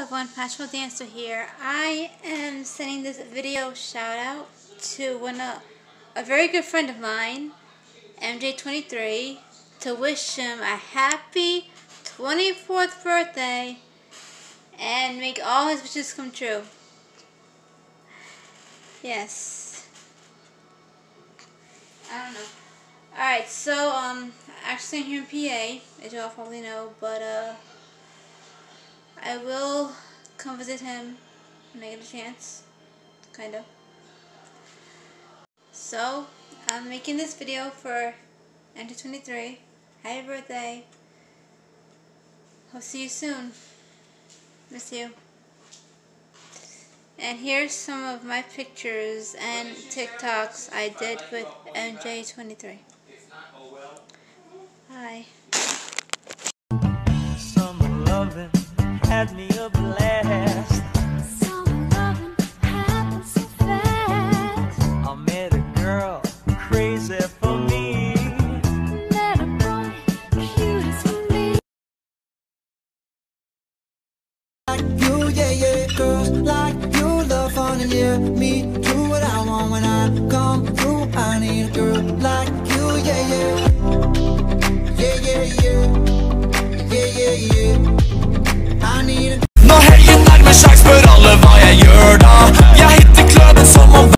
everyone, Passional Dancer here. I am sending this video shout out to a very good friend of mine, MJ23, to wish him a happy 24th birthday and make all his wishes come true. Yes. I don't know. Alright, so actually here in PA, as you all probably know, but I will come visit him when I get a chance, kind of. So, I'm making this video for MJ23. Happy birthday. Hope to see you soon. Miss you. And here's some of my pictures and TikToks I did with MJ23. Hi. Summer loving had me a blast. Summer loving happened so fast. I met a girl crazy for me. Met a boy cute as for me. Like you, yeah, yeah, girls like you love fun and yeah, me